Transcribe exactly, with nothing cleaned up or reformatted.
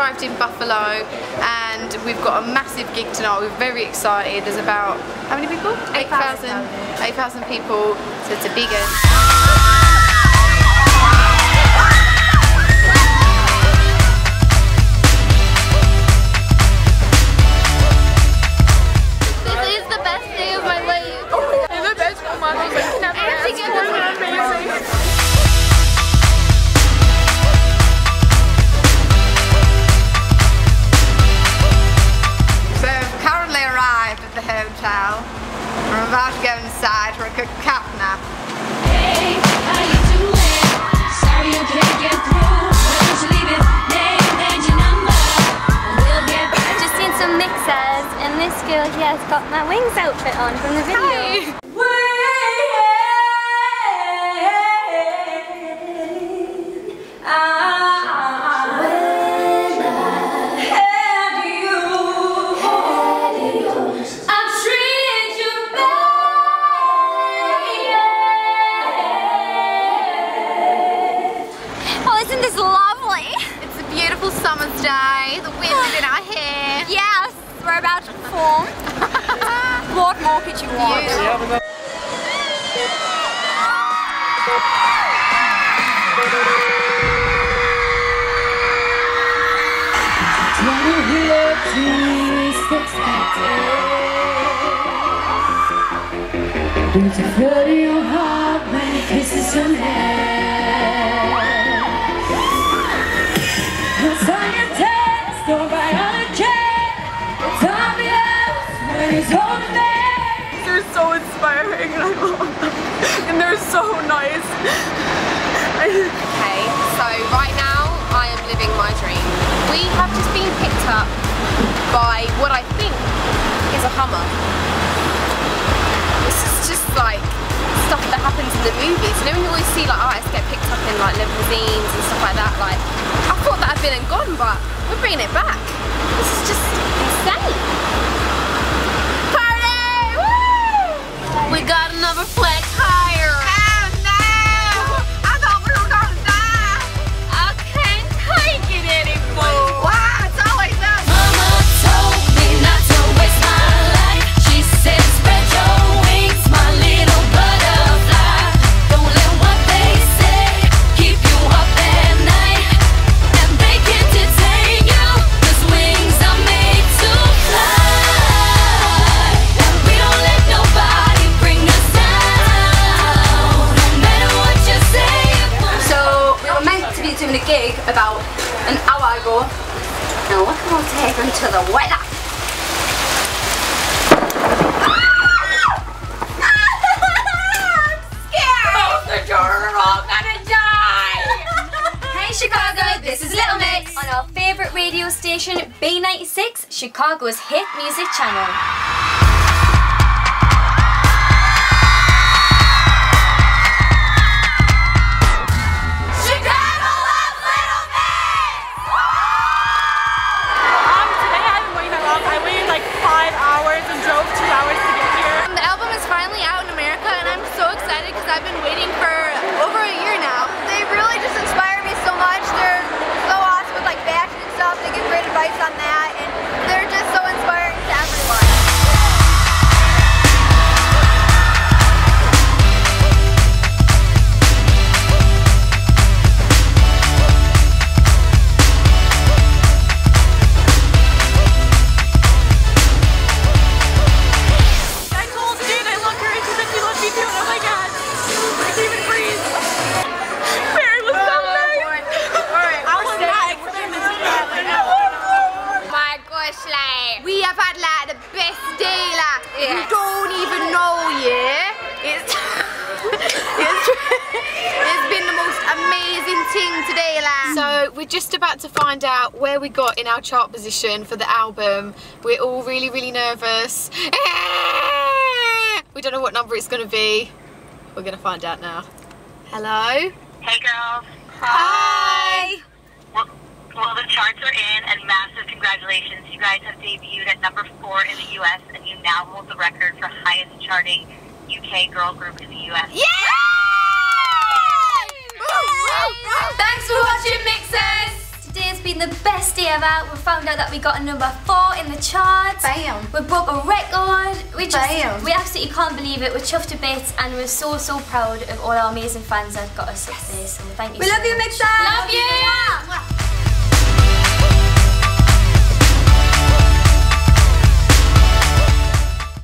arrived in Buffalo and we've got a massive gig tonight. We're very excited. There's about, how many people? eight thousand. eight thousand people, so it's a big one. I'm about to go inside for a good cat nap. Hey, how you doing? Sorry you can't get through. Why don't you leave it? Name and your number. We'll get back. I've just seen some mixers, and this girl here has got my Wings outfit on from the video. Hi. Summer's day, the wind is in our hair. Yes, we're about to perform. What more could you want? Don't you feel your heart when it kisses your neck? What's on your test or right on a check? It's obvious when he's holding back. They're so inspiring and I love them. And they're so nice. Okay, so right now I am living my dream. We have just been picked up by what I think is a Hummer. This is just like stuff that happens in the movies. You know when you always see like artists get picked up in like limousines and stuff like that, like I thought that had been and gone, but we're bringing it back. This is just insane. Party! Woo! We got another flex higher. Oh no! I thought we were gonna die. I can't take it anymore. Wow, it's always us. Mama told me not to waste my life. She said spread your wings, my little butterfly. Don't let what they say keep you up at night. And they can't detain you, 'cause wings are made to fly. And we don't let nobody bring us down, no matter what you say. So, we were meant to be doing a gig about an hour ago. Now look how I'll take them to the weather. Hey Chicago, this is Little Mix on our favourite radio station, B ninety-six, Chicago's hit music channel. I've been waiting for over a year now. They really just inspire me so much. They're so awesome with like fashion and stuff. They give great advice on that, and they're just so inspiring to everyone. I told Jane I love her and she said she loved me too, and oh my god. I can't even breathe. Mary was so nice. Alright, I was not expecting My gosh, like, we have had like the best day, like, you don't even know, yeah? It's, it's, it's been the most amazing thing today, like. So, we're just about to find out where we got in our chart position for the album. We're all really, really nervous. We don't know what number it's going to be. We're going to find out now. Hello? Hey girls. Hi! Well, well, the charts are in, and massive congratulations. You guys have debuted at number four in the U S, and you now hold the record for highest charting U K girl group in the U S. Yeah! Thanks for watching, Mixers! Today's been the best day ever. We found out that we got a number four in the charts. Bam. We broke a record. We just, Bam. we absolutely can't believe it. We're chuffed to bits and we're so, so proud of all our amazing fans that got us up there. So thank you We so love you, much. Mixer. Love you.